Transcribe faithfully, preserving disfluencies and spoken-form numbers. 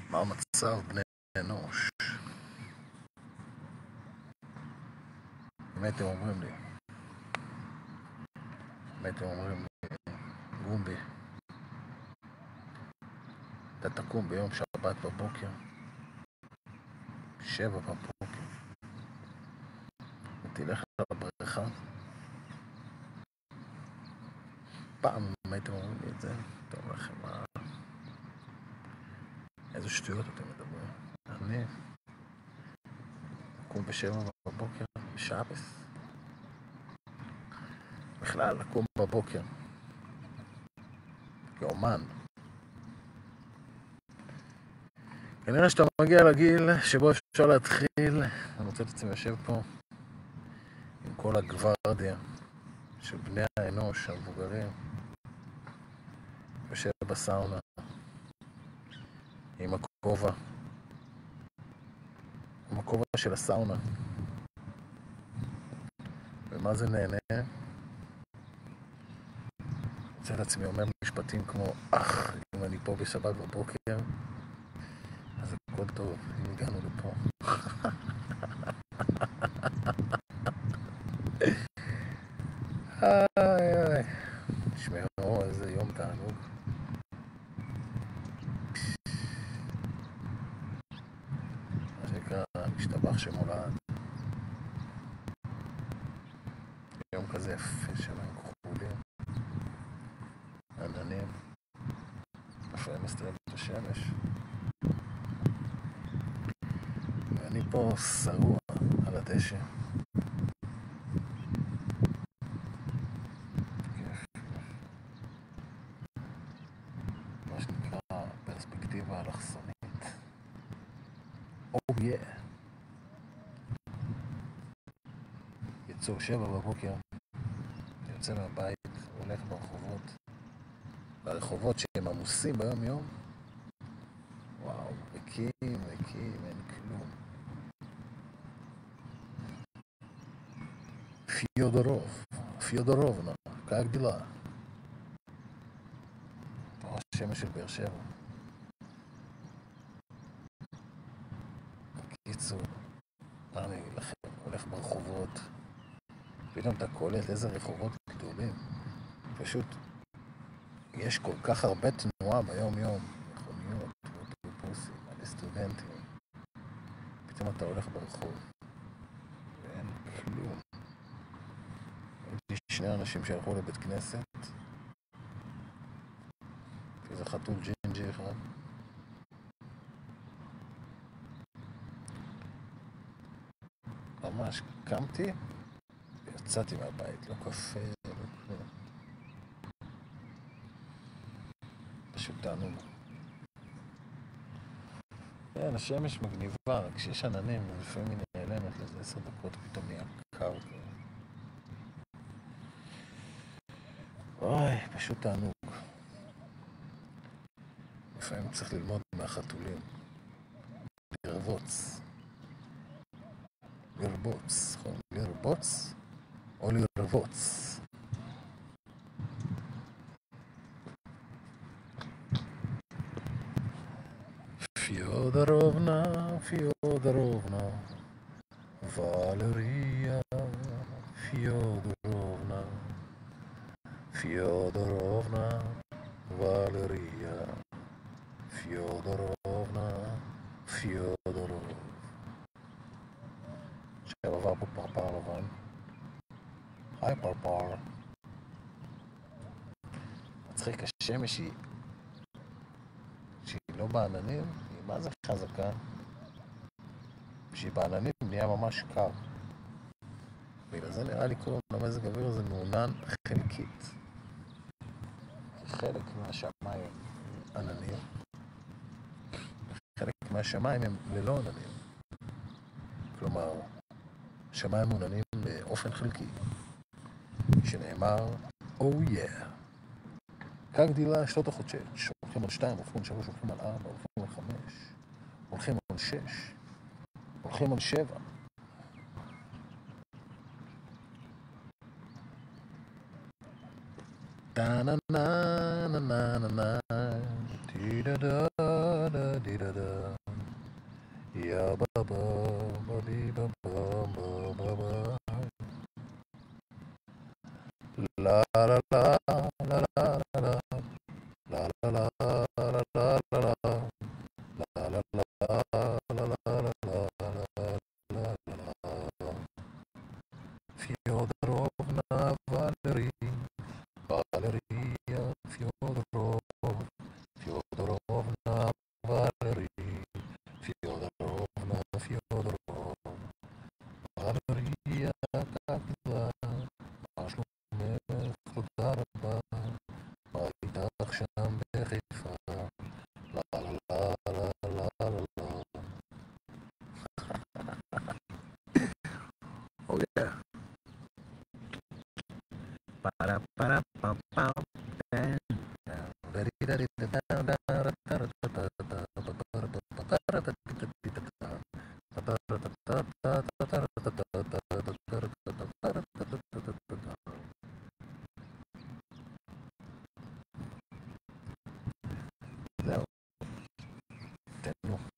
מה המצב בני אנוש? אם הייתם אומרים לי, אם הייתם אומרים לי, גומבי, אתה תקום ביום שבת בבוקר, שבע בבוקר, ותלך לבריכה, פעם אם הייתם אומרים לי את זה, אתה אומר לכם, מה... איזה שטויות אתם מדברים. אני אקום בשבע בבוקר, בשבס. בכלל, לקום בבוקר. כאומן. כנראה שאתה מגיע לגיל שבו אפשר להתחיל, אני רוצה את עצמי יושב פה עם כל הגוורדיה של בני האנוש המבוגרים, יושב בסאונה עם הכובע, עם הכובע של הסאונה. ומה זה נהנה? רוצה את עצמי אומר משפטים כמו, אך, אם אני פה בשבת בבוקר, אז הכל טוב, אם הגענו לפה. איי איי, תשמעו, איזה יום תענוג. מה שנקרא, משתבח שמולד. יום כזה יפה שלהם כחולים, עננים, לפעמים מסתובב את השמש. ואני פה שרוע על הדשא. מה שנקרא פרספקטיבה אלכסונית. Oh yeah. יצאו שבע בבוקר, יוצא מהבית, הולך ברחובות, ברחובות שהם עמוסים ביום יום. וואו, ריקים, ריקים, אין כלום. פיודורוב, פיודורובנה, как дела? תורה שמש של באר שבע. קיצור, אני לכם, הולך ברחובות, פתאום אתה קולט איזה רחובות גדולים. פשוט, יש כל כך הרבה תנועה ביום יום, מכוניות, אוטובוסים, מלא סטודנטים. פתאום אתה הולך ברחוב, ואין כלום. יש שני אנשים שהלכו לבית כנסת, וזה חתול ג'ינג'י אחד. ממש קמתי, ויצאתי מהבית, לא קפה, לא כלום. פשוט תענוג. כן, השמש מגניבה, רק כשיש עננים, ולפעמים היא נעלמת לזה עשר דקות, פתאום נהיה קר. אוי, פשוט תענוג. לפעמים צריך ללמוד מהחתולים. לרבוץ. לרבוץ, נכון? לרבוץ או לרבוץ. פיודורובנה, פיודורובנה, ולריה, פיודורובנה, פיודורובנה, ולריה, פיודורובנה, פיודורוב. עכשיו עבר פה פרפר לבן. היי פרפר. מצחיק, השמש היא שהיא לא בעננים, היא מה זה חזקה? כשהיא בעננים נהיה ממש קר. בגלל זה נראה לי כל המזג האוויר הזה מעונן חלקית. חלק מהשמיים עננים, חלק מהשמיים הם ללא עננים. כלומר, שמיים מעוננים באופן חלקי, שנאמר, Oh yeah. כך דילה שתות החודשש, הולכים על שתיים, הולכים על שלוש, הולכים על ארבע, הולכים על חמש, הולכים על שש, הולכים על שבע. Da na na na na na, di da da da di da da. יא בבא, בבי בבא, בבא. לה לה לה לה לה לה לה לה לה לה לה לה Fyodorovna Valery, Valeria Fyodorov, Fyodorovna Valery, Fyodorovna Fyodorov, Valeria как дела, מה שלומך, תודה רבה, מה איתך שם בחיפה, לה לה לה לה לה לה לה. Oh yeah. Para para pa pa זהו, תנו